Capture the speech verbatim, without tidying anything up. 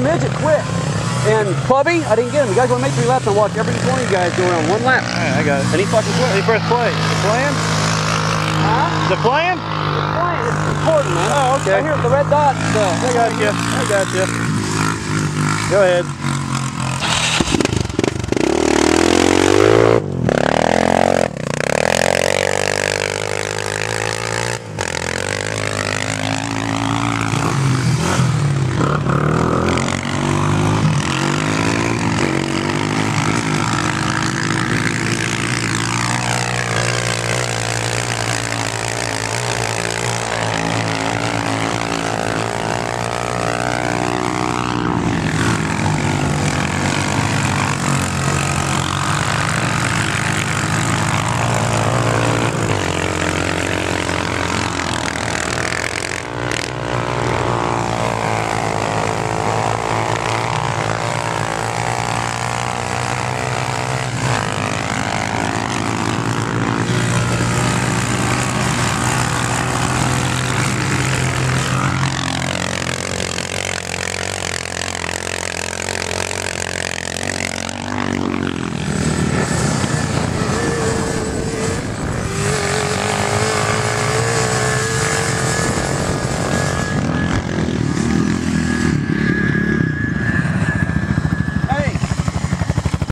Midget quit. And Clubby, I didn't get him. You guys want to make three laps and watch every one of you guys go around one lap. All right, I got it. And he fucking quit. He pressed play. The playing? Huh? The playing? It's playing. It's important, man. Oh, okay. Right here, the red dot. The, I got you. I got you. Go ahead.